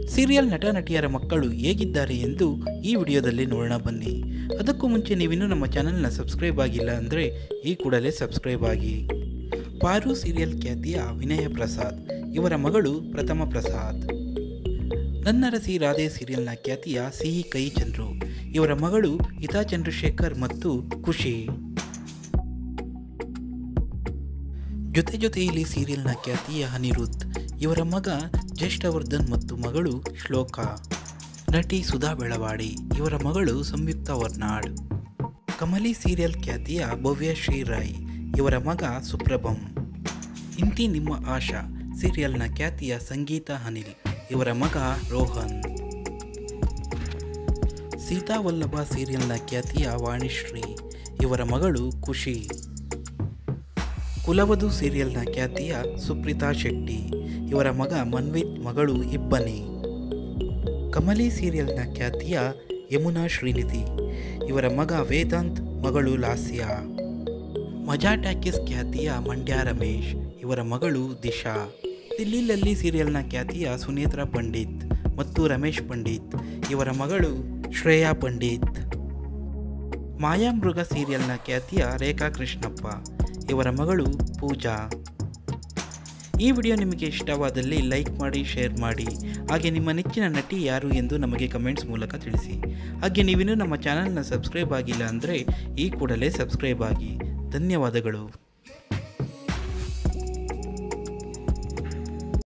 Serial ನಟ ನಟಿಯರ ಮಕ್ಕಳು ಹೇಗಿದ್ದಾರೆ ಎಂದು ಈ ವಿಡಿಯೋದಲ್ಲಿ ನೋಡೋಣ ಬನ್ನಿ. ಅದಕ್ಕೂ ಮುಂಚೆ ನೀವಿನ್ನೂ ನಮ್ಮ ಚಾನಲ್ನ ಸಬ್ಸ್ಕ್ರೈಬ್ ಆಗಿಲ್ಲ ಅಂದರೆ ಈ ಕೂಡಲೇ ಸಬ್ಸ್ಕ್ರೈಬ್ ಆಗಿ. ಪಾರು ಸೀರಿಯಲ್ ಖ್ಯಾತಿಯ ವಿನಯ ಪ್ರಸಾದ್, ಇವರ ಮಗಳು ಪ್ರಥಮ ಪ್ರಸಾದ್. ನನ್ನರಸಿ ರಾಧೆ ಸೀರಿಯಲ್ನ ಖ್ಯಾತಿಯ ಸಿಹಿ ಕೈ ಚಂದ್ರು, ಇವರ ಮಗಳು ಹಿತಾ ಚಂದ್ರಶೇಖರ್ ಮತ್ತು ಖುಷಿ. ಜೊತೆಯಲ್ಲಿ ಸೀರಿಯಲ್ನ ಖ್ಯಾತಿಯ ಅನಿರುದ್ಧ್, ಇವರ ಮಗ ಜ್ಯೇಷ್ಠವರ್ಧನ್ ಮತ್ತು ಮಗಳು ಶ್ಲೋಕಾ. ನಟಿ ಸುಧಾ ಬೆಳವಾಡಿ, ಇವರ ಮಗಳು ಸಂಯುಕ್ತ ವರ್ನಾಡ್. ಕಮಲಿ ಸೀರಿಯಲ್ ಖ್ಯಾತಿಯ ಭವ್ಯ ಶ್ರೀರಾಯ್, ಇವರ ಮಗ ಸುಪ್ರಭಂ. ಇಂತಿ ನಿಮ್ಮ ಆಶಾ ಸೀರಿಯಲ್ನ ಖ್ಯಾತಿಯ ಸಂಗೀತ ಅನಿಲ್, ಇವರ ಮಗ ರೋಹನ್. ಸೀತಾ ವಲ್ಲಭ ಸೀರಿಯಲ್ನ ಖ್ಯಾತಿಯ ವಾಣಿಶ್ರೀ, ಇವರ ಮಗಳು ಖುಷಿ. ಕುಲವಧು ಸೀರಿಯಲ್ನ ಖ್ಯಾತಿಯ ಸುಪ್ರೀತಾ ಶೆಟ್ಟಿ, ಇವರ ಮಗ ಮನ್ವಿತ್, ಮಗಳು ಇಬ್ಬನಿ. ಕಮಲಿ ಸೀರಿಯಲ್ನ ಖ್ಯಾತಿಯ ಯಮುನಾ ಶ್ರೀನಿಧಿ, ಇವರ ಮಗ ವೇದಾಂತ್, ಮಗಳು ಲಾಸ್ಯಾ. ಮಜಾ ಟಾಕೀಸ್ ಖ್ಯಾತಿಯ ಮಂಡ್ಯ ರಮೇಶ್, ಇವರ ಮಗಳು ದಿಶಾ. ದಿಲ್ಲಿ ಲಲ್ಲಿ ಸೀರಿಯಲ್ನ ಖ್ಯಾತಿಯ ಸುನೇತ್ರಾ ಪಂಡಿತ್ ಮತ್ತು ರಮೇಶ್ ಪಂಡಿತ್, ಇವರ ಮಗಳು ಶ್ರೇಯಾ ಪಂಡಿತ್. ಮಾಯಾಮೃಗ ಸೀರಿಯಲ್ನ ಖ್ಯಾತಿಯ ರೇಖಾ ಕೃಷ್ಣಪ್ಪ, ಇವರ ಮಗಳು ಪೂಜಾ. ಈ ವಿಡಿಯೋ ನಿಮಗೆ ಇಷ್ಟವಾದಲ್ಲಿ ಲೈಕ್ ಮಾಡಿ, ಶೇರ್ ಮಾಡಿ. ಹಾಗೆ ನಿಮ್ಮ ನೆಚ್ಚಿನ ನಟಿ ಯಾರು ಎಂದು ನಮಗೆ ಕಮೆಂಟ್ಸ್ ಮೂಲಕ ತಿಳಿಸಿ. ಹಾಗೆ ನೀವಿನ್ನೂ ನಮ್ಮ ಚಾನಲ್ನ ಸಬ್ಸ್ಕ್ರೈಬ್ ಆಗಿಲ್ಲ ಅಂದರೆ ಈ ಕೂಡಲೇ ಸಬ್ಸ್ಕ್ರೈಬ್ ಆಗಿ. ಧನ್ಯವಾದಗಳು.